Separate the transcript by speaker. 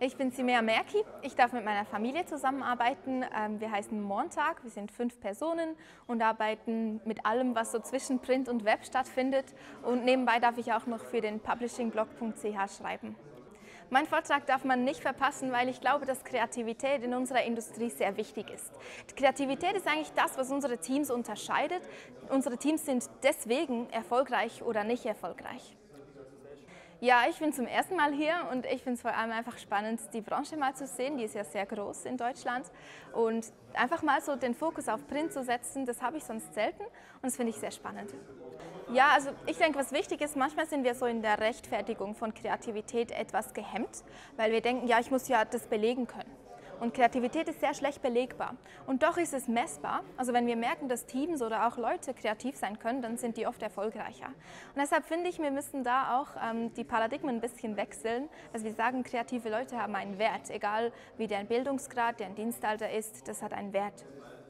Speaker 1: Ich bin Simea Merki. Ich darf mit meiner Familie zusammenarbeiten. Wir heißen Montag, wir sind 5 Personen und arbeiten mit allem, was so zwischen Print und Web stattfindet. Und nebenbei darf ich auch noch für den publishingblog.ch schreiben. Mein Vortrag darf man nicht verpassen, weil ich glaube, dass Kreativität in unserer Industrie sehr wichtig ist. Kreativität ist eigentlich das, was unsere Teams unterscheidet. Unsere Teams sind deswegen erfolgreich oder nicht erfolgreich. Ja, ich bin zum ersten Mal hier und ich finde es vor allem einfach spannend, die Branche mal zu sehen. Die ist ja sehr groß in Deutschland und einfach mal so den Fokus auf Print zu setzen, das habe ich sonst selten und das finde ich sehr spannend. Ja, also ich denke, was wichtig ist, manchmal sind wir so in der Rechtfertigung von Kreativität etwas gehemmt, weil wir denken, ja, ich muss ja das belegen können. Und Kreativität ist sehr schlecht belegbar. Und doch ist es messbar. Also wenn wir merken, dass Teams oder auch Leute kreativ sein können, dann sind die oft erfolgreicher. Und deshalb finde ich, wir müssen da auch die Paradigmen ein bisschen wechseln. Also wir sagen, kreative Leute haben einen Wert, egal wie deren Bildungsgrad, deren Dienstalter ist, das hat einen Wert.